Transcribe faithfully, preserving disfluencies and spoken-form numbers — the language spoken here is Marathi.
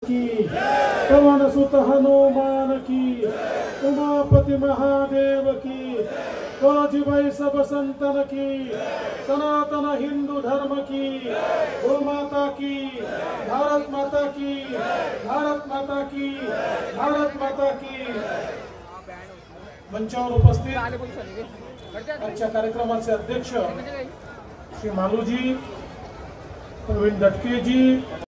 की पवन सुत हनुमान की उमापति महादेव की कोजिबाई सब संतन की सनातन हिंदू धर्म की गो माता की भारत माता की भारत माता की भारत माता की। मंचावर उपस्थित आजच्या कार्यक्रमाचे अध्यक्ष श्री मालूजी, प्रवीण दटके जी,